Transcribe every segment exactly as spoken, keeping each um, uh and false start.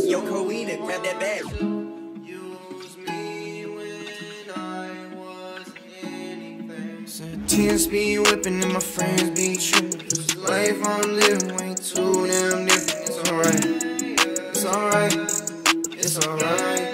Yo, Koena, grab that bag. Use me when I was anything. Said ten speed whipping and my friends be tripping. This life I'm living way too damn different. It's alright, it's alright, it's alright.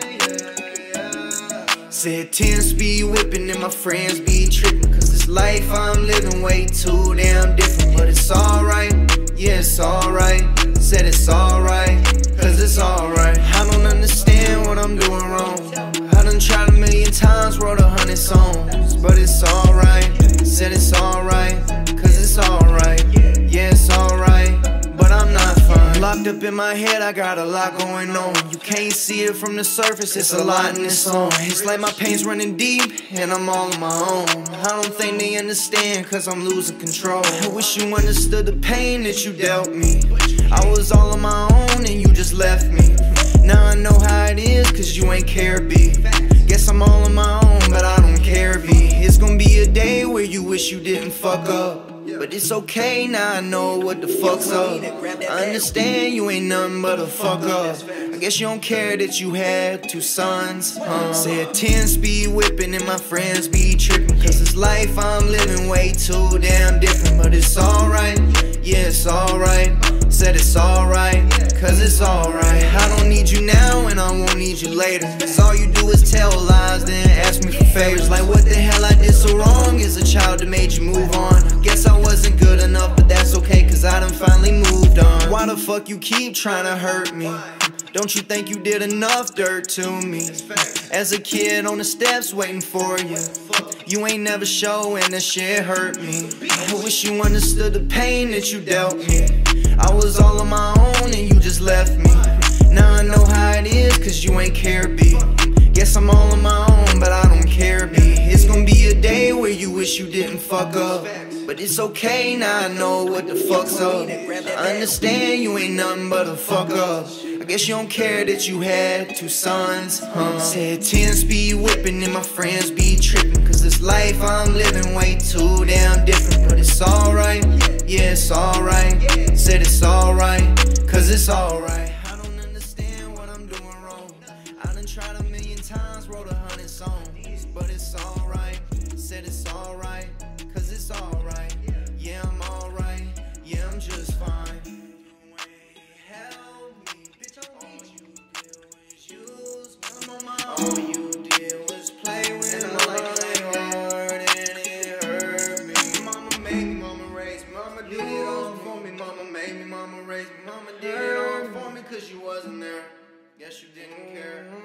Said ten speed whipping and my friends be tripping. Cause this life I'm living way too damn different. But it's alright, yeah it's alright. Said it's alright, cause it's alright. I don't understand what I'm doing wrong. I done tried a million times, wrote a hundred songs. But it's alright, said it's alright, cause it's alright. Yeah it's alright, but I'm not fine. Locked up in my head, I got a lot going on. You can't see it from the surface, it's a lot in this song. It's like my pain's running deep, and I'm all on my own. I don't think they understand, cause I'm losing control. I wish you understood the pain that you dealt me. I was all on my own, and you just left me. Now I know how it is, cause you ain't care, B. Guess I'm all on my own, but I don't care, B. It's gonna be a day where you wish you didn't fuck up. But it's okay, now I know what the fuck's up. I understand you ain't nothing but a fuck up. I guess you don't care that you had two sons, huh? Said ten speed whipping and my friends be tripping. Cause this life I'm living way too damn different. But it's alright, yeah it's alright. Said it's alright, cause it's alright. I don't need you now and I won't need you later. Cause all you do is tell lies, then ask me for favors. Like what the hell I did so wrong as a child that made you move on. Guess I wasn't good enough, but that's okay, cause I done finally moved on. Why the fuck you keep trying to hurt me? Don't you think you did enough dirt to me? As a kid on the steps waiting for you, you ain't never show and that shit hurt me. I wish you understood the pain that you dealt me. I was all on my own and you just left me. Now I know how it is cause you ain't care, B. Guess I'm all on my own but I don't care, B. It's gonna be a day where you wish you didn't fuck up. But it's okay, now I know what the fuck's up. I understand you ain't nothing but a fuck up. I guess you don't care that you had two sons, huh? Said ten speed whipping and my friends be tripping. Cause this life I'm living way too damn different. But it's alright, yeah it's alright. Said it's alright, cause it's alright. I don't understand what I'm doing wrong. I done tried a million times, wrote a hundred songs. But it's alright, said it's alright, cause it's alright. Yeah I'm alright, yeah I'm just fine. All you did was play with my heart and it hurt me. Mama made me, mama raised me, mama did it all for me. Mama made me, mama raised me, mama did it all for me. Cause you wasn't there, guess you didn't care.